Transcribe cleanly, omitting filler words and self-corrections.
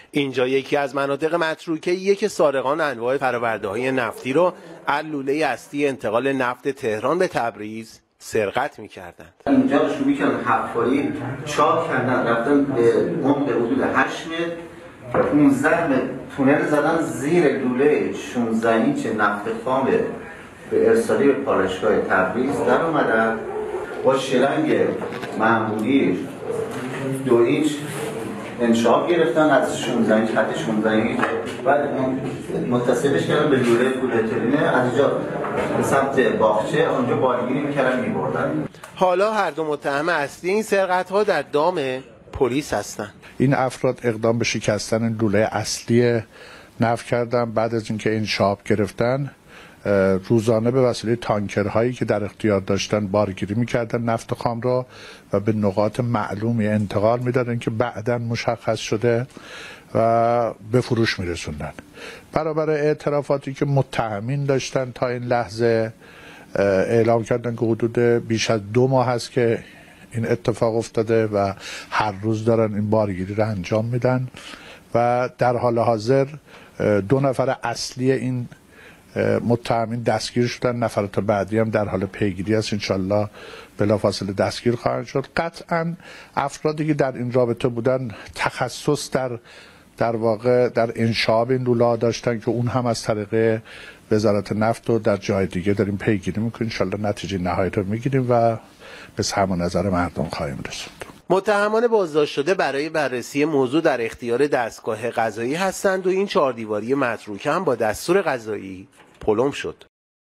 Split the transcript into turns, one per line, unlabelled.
اینجا یکی از مناطق متروکه‌ایه که سارقان انواع فرآورده‌های نفتی رو از لوله اصلی انتقال نفت تهران به تبریز سرقت می‌کردند.
اینجا رو شروع کردن حفاری چاک کردن، رفتن به عمق حدود 8 متر 15 متر تونل زدن زیر لوله 16 اینچ نفت خام به ارسالی به پالایشگاه تبریز در اومدن با شلنگ معمولی 2 اینچ انشاب گرفتن از 16 اینچ خط 16 اینچ بعد متصلش کردن به لوله پولترینه، از اینجا به سمت باغچه اونجا بارگیری میکردن میبردن.
حالا هر دو متهم اصلی این سرقت‌ها در دام پلیس هستند.
این افراد اقدام به شکستن لوله اصلی نفت کردن. بعد از اینکه انشاب گرفتن روزانه به وسیله تانکرهایی که در اختیار داشتن بارگیری میکردن نفت خام را و به نقاط معلومی انتقال میدادن که بعداً مشخص شده و به فروش میرسوندن. برابر اعترافاتی که متهمین داشتن تا این لحظه اعلام کردن که حدود بیش از 2 ماه هست که این اتفاق افتاده و هر روز دارن این بارگیری را انجام میدن و در حال حاضر 2 نفر اصلی این متهمین دستگیر شدن. نفرات بعدی هم در حال پیگیری است، انشالله بلافاصله دستگیر خواهند شد. قطعا افرادی که در این رابطه بودن تخصص در واقع در انشاب این لوله داشتن که اون هم از طریق وزارت نفت و در جای دیگه داریم پیگیری میکنیم. انشالله نتیجه نهایی رو میگیریم و به سهم و نظر مردم خواهیم رسوند.
متهمان بازداشت شده برای بررسی موضوع در اختیار دستگاه قضایی هستند و این 4 دیواری متروکه هم با دستور قضایی پلم شد.